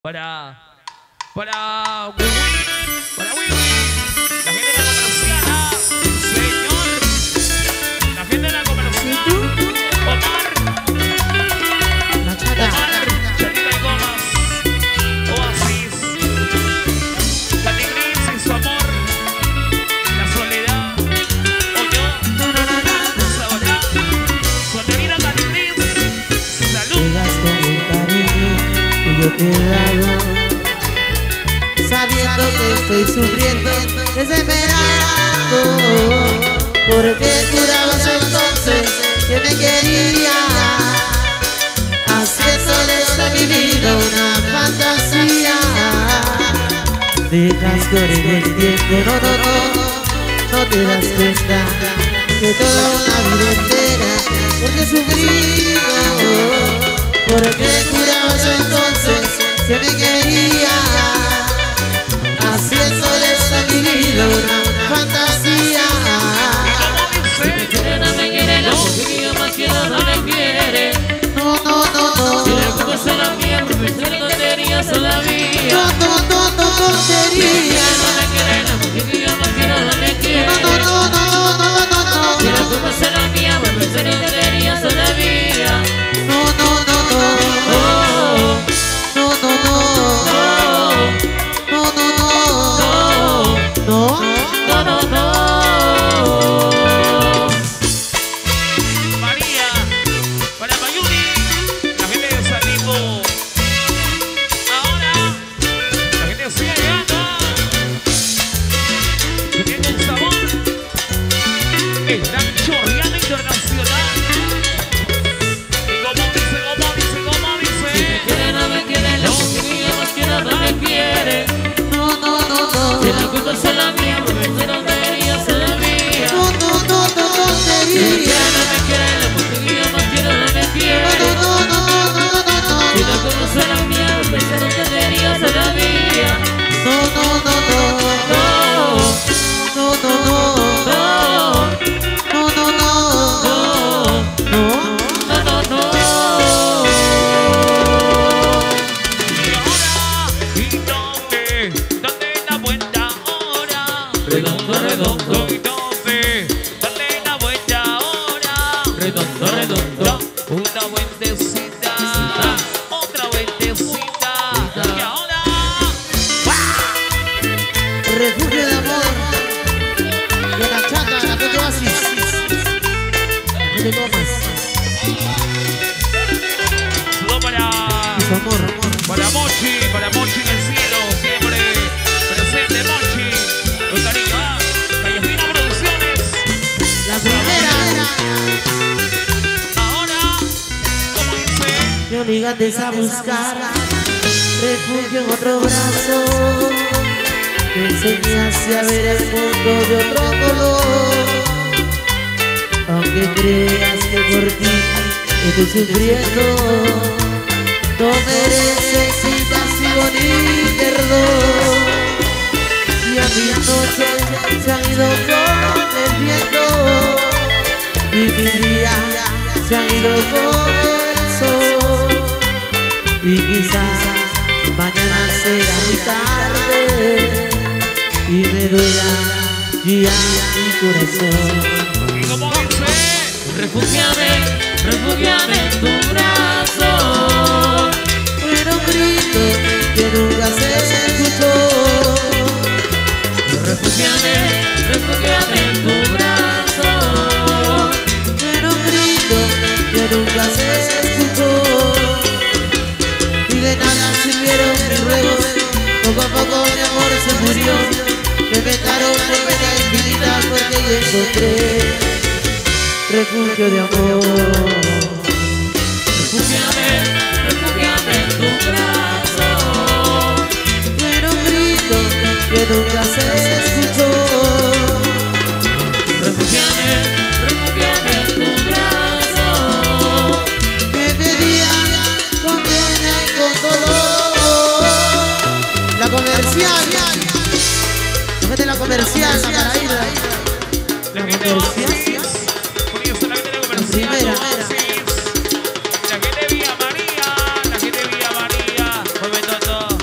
Para Wiwi, para Wiwi, la gente de la comerciana, señor, la gente de la comerciana, Omar, Chatita de Gomas, Oasis, Katy Gris y su amor, la soledad, Oño, Saborá, Solterina Katy Gris, salud. Llegas con el cariño que yo te he dado, sabiendo que estoy sufriendo, desesperado, porque jurabas entonces que me quería, haciéndoles a mi vida una fantasía. Dejas correr el tiempo, no te das cuenta que toda una vida entera, porque he sufrido, porque jurabas entonces que me quería, haciéndoles a mi vida una fantasía. Si me quiere, no me quiere, la mujer más quiero, no me quiere. No. Si la culpa es la mía, por pensar en tonterías todavía. No, tontería. No me quiere, la mujer que yo más quiero, no me quiere. No. Si la culpa es la mía, por pensar en tonterías todavía. No. María, para Mayuri, la gente de Salimo. Ahora, la gente sigue llegando. Que tiene un sabor. El gran Chorriana Internacional. Y como dice. Si me quiere, no me quiere, la mujer que yo más quiero, no me quiere. No. Si la culpa es la mía, por pensar en tonterías todavía. Si me quiere, no me quiere, la mujer que yo más quiero, no me quiere. Si la culpa es la mía, por pensar en tonterías todavía. Y ahora, ¿y dónde la vuelta ahora? Redondo. ¿Y dónde la vuelta ahora? Redondo. Una vueltecita, otra vueltecita. Y ahora, Refugio de amor de la chata, la de Oasis, la de Gomas, saludo su amor. para Mochi en el cielo, siempre presente Mochi. Con cariño a Callejina Producciones. La primera, Ahora, como dice, me obligaste a buscar refugio en otro brazo, me enseñaste a ver el mundo de otro color, aunque creas que por ti estoy sufriendo, no mereces citación y perdón. Y a mis noches se han ido con el viento, y mis días se han ido con el sol, y quizás mañana será muy tarde y me duela ya mi corazón. y como dice, Refúgiame en tu brazo. Era un grito que nunca se escuchó. Refúgiame en tu brazo. Era un grito que nunca se escuchó. Y de nada sirvieron mis ruegos, poco a poco mi amor se murió. Me metaron de pena infinita porque yo encontré refugio de amor. Refúgiame en tu brazo. Era un grito que nunca se escuchó. Refúgiame en tu brazo. Me pedían con pena y con dolor. La comercial, la gente de la comercial, la Paraíba. la gente de Oasis, por eso la gente de la comercial, Primera. Oasis, la gente de Villa María, la gente de Villa María, mueve todo.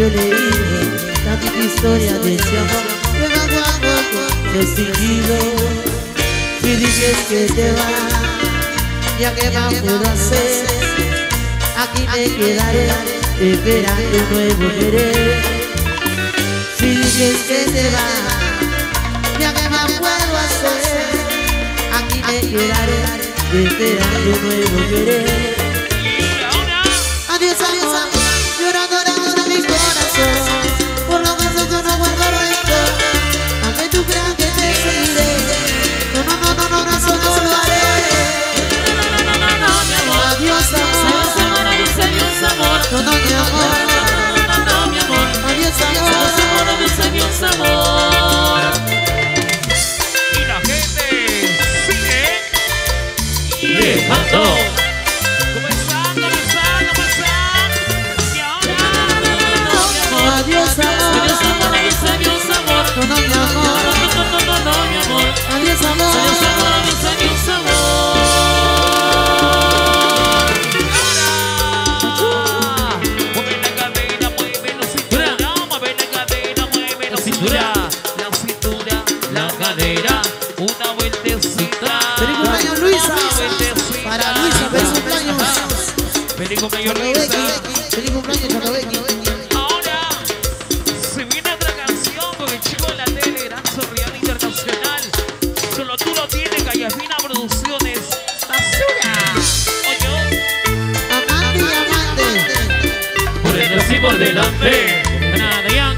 leí tanta historia de ese amor que poco a poco se ha extinguido. Si dices que te vas, ya que más puedo hacer, aquí me quedaré esperando un nuevo querer. Si dices que te vas, ya que más puedo hacer, aquí me quedaré esperando un nuevo querer. Adiós, amor, llorando dentro de mi corazón, por lo caso que no guardo rencor, aunque tú creas que te seguiré. No, eso no lo haré. Adiós, amor, Adiós, amor. no, mi amor. No, mi amor. Adiós, amor. Adiós, amor. Y la gente sigue Dejando. comenzando. Y ahora Adiós, amor. Adiós, amor. Adiós, amor. No, mi amor. No, mi amor. Adiós, amor. Adiós, amor. Adiós, amor. mueve la cadera, mueve la cintura, mueve la cadera, mueve la cintura, la cintura, la cadera, una vueltecita. Feliz cumpleaños, Luisa. Una vueltecita. Para Luisa, feliz cumpleaños. Feliz cumpleaños, Chato Luisa. Becky. Feliz cumpleaños, Chato Becky. Ahora se viene otra canción con el chico de la tele, Gran Surreal Internacional. Solo tú lo tienes, Callafina Producciones. Basura. Oye, Amante y amante. Por detrás y por delante. Adrián.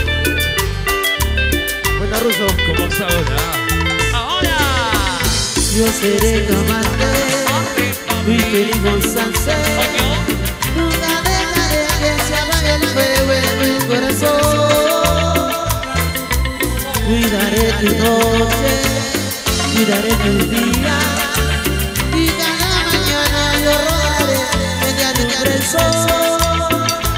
Cuenta ruso. ¿cómo sabes? Ahora. Yo seré tu amante, muy feliz con Sánchez. Oye, Nunca dejaré que se apague el fuego en mi corazón. Cuidaré tu noche, cuidaré tu día, y cada mañana yo rodaré en alumbra el sol.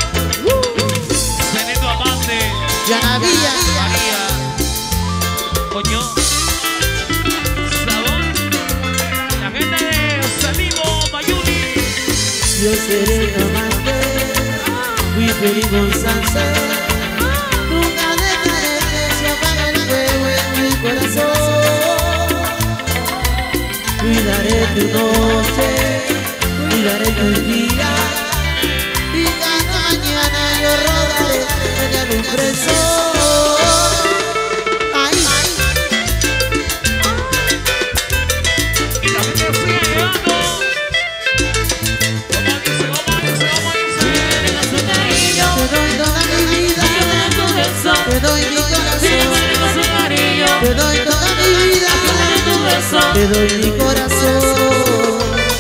seré tu amante. Yana Villa, María. Coño. Sabor. La gente de Salivo, Mayuli. yo seré tu amante, muy feliz con Sánchez. Nunca dejaré que se apague el fuego en mi corazón. Cuidaré tu noche, cuidaré tu día, y cada mañana yo rodaré en alumbra el sol. Ay, Y la gente sigue llegando. ¿Cómo dice? Venga su cariño. te doy toda mi vida, Que me dé tu beso. te doy mi Venga corazón, su cariño. te doy toda mi vida, Que me dé tu beso. te doy mi corazón.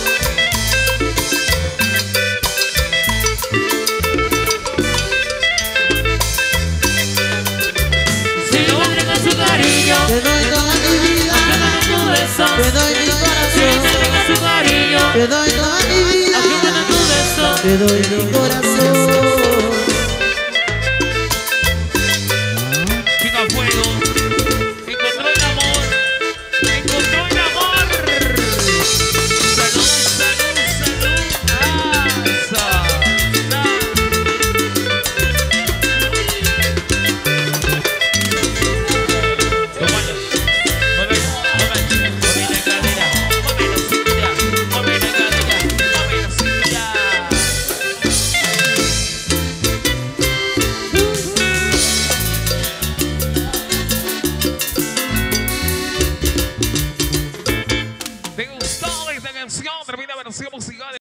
Si no me entregas su cariño. Te doy toda mi vida, Que me dé tu beso. te doy mi Si me corazón, entregas su cariño. te doy toda mi vida, Que me dé tu beso. te doy mi corazón. Chica Fuego. Encontró el amor. Encontró el amor. Salud, salud, salud. Asa. Tómalo. Mueve la cadera. Mueve la cintura. Mueve la cadera. Mueve la cintura. ¿Te gustó esta canción? Tremenda versión musical.